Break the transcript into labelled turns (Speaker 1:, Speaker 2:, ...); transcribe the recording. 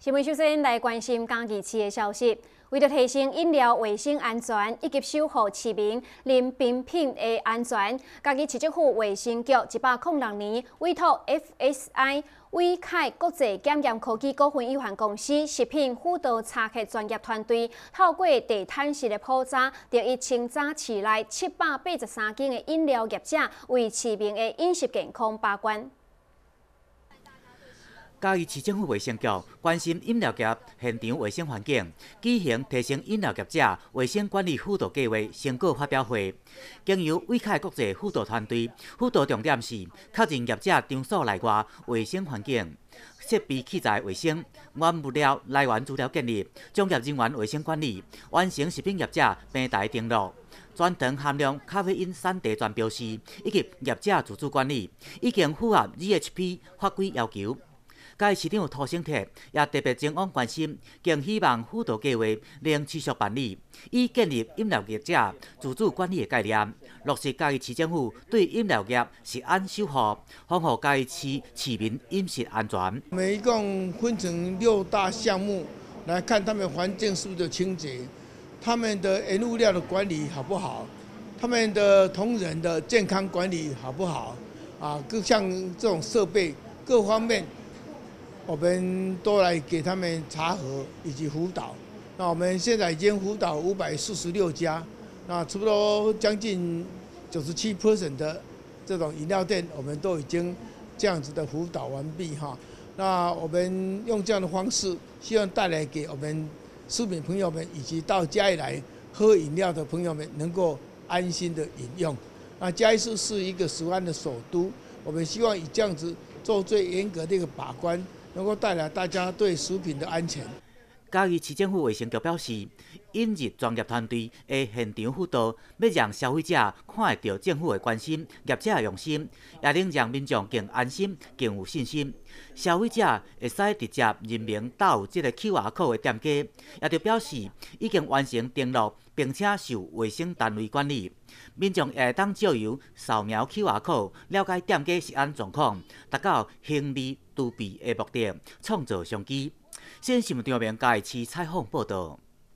Speaker 1: 新闻首先来关心嘉义市的消息。为了提升饮料卫生安全以及守护市民饮冰品的安全，嘉义市政府卫生局106年委托 FSI 伟凯国际检验科技股份有限公司食品辅导查核专业团队，透过地毯式的普查，就以清查市内783间的饮料业者为市民的饮食健康把关。
Speaker 2: 嘉义市政府卫生局关心饮料业现场卫生环境，举行提升饮料业者卫生管理辅导计划成果发表会。经由伟凯国际辅导团队，辅导重点是确认业者场所内外卫生环境、设备器材卫生、原物料来源资料建立、从业人员卫生管理，完成食品业者平台登录。 全糖含量咖啡因产地全标示，以及业者自主管理，已经符合 GHP 法规要求。 该市长涂省铁也特别前往关心，更希望辅导计划能持续办理，以建立饮料业者自主管理的概念，落实嘉义市政府对饮料业食安守护，防护嘉义市市民饮食安全。
Speaker 3: 我们一共分成6大项目来看，他们环境是不是清洁，他们的原物料的管理好不好，他们的同仁的健康管理好不好啊？各项这种设备各方面。 我们都来给他们查核以及辅导。那我们现在已经辅导546家，那差不多将近97% 的这种饮料店，我们都已经这样子的辅导完毕哈。那我们用这样的方式，希望带来给我们市民朋友们以及到嘉义来喝饮料的朋友们，能够安心的饮用。那嘉义市是一个食安的首都，我们希望以这样子做最严格的一个把关。 能够带来大家对食品的安全。
Speaker 2: 嘉义市政府卫生局表示，引入专业团队的现场辅导，要让消费者看得到政府的关心、业者的用心，也能让民众更安心、更有信心。消费者会使直接认明到有这个 QR code 的店家，也就表示已经完成登录，并且受卫生单位管理。民众也当借由扫描 QR code， 了解店家食安状况，达到行利度避的目的，创造商机。新闻新闻张明嘉义市采访报道。